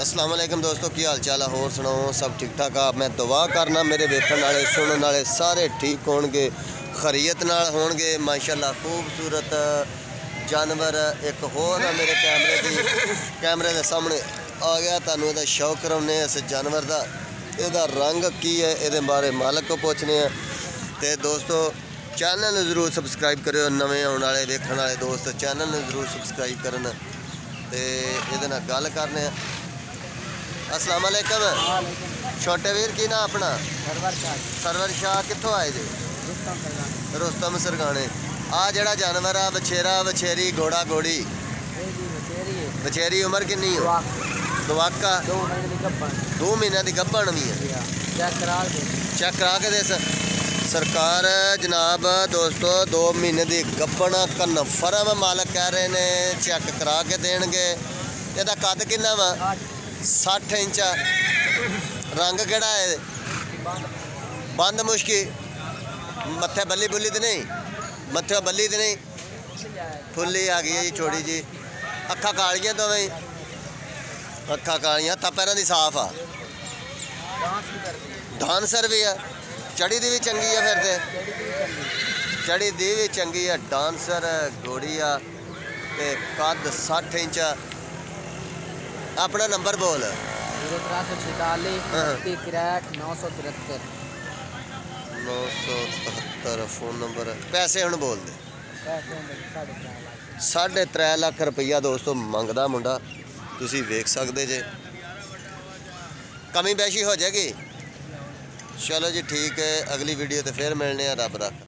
अस्सलाम वालेकुम दोस्तों, की हाल चाल है? होर सुनाओ, सब ठीक ठाक आ? मैं दुआ करना मेरे वेखण वाले सुनने वाले सारे ठीक होणगे, खैरियत नाल होणगे माशाअल्लाह। खूबसूरत जानवर एक होर मेरे कैमरे के सामने आ गया। तुहानूं इहदा शौक कराउने इस जानवर का, इहदा रंग की है, इहदे बारे मालक को पूछने हैं। तो दोस्तों चैनल जरूर सबसक्राइब करो, नवे आने वाले वेखण वाले दोस्त चैनल जरूर सबसक्राइब करन। तो ये गल करने। अस्सलाम वालेकुम। छोटे वीर की ना अपना सरवर शाह कितों आए जे? रुस्तम सरगाने। आ जड़ा जानवर आ बछेरा बछेरी घोड़ा घोड़ी बछेरी उम्र किन्नी है? दवाका 2 महीने की गब्बन भी है। चेक करा के दे सरकार जनाब। दोस्तों 2 महीने की गब्बन कन्फर्म मालक कह रहे हैं, चेक करा के देंगे। ਇਹਦਾ ਕੱਦ किन्ना वा? 60 इंच। रंग केड़ा है? बंद मुश्की। मत्थे बल्ली बुल्ली तो नहीं? मत्थे बल्ली तो नहीं, फुल्ली आ गई है जी छोटी जी। अखा कालियां दोवें, अखा कालियां, हत्था पैरों की साफ आ। डांसर भी है, चढ़ी दी भी चंगी है। फिर तो चढ़ी दी भी चंगी है, डांसर घोड़ी आ। ते कद 60 इंच। अपना नंबर बोल। 973 फोन नंबर। पैसे हुण बोल दे। 3.5 लाख रुपया दोस्तों मंगदा मुंडा, तुसी वेख सकते जे। कमी बेशी हो जाएगी। चलो जी ठीक है, अगली वीडियो तो फिर मिलने। रब रख।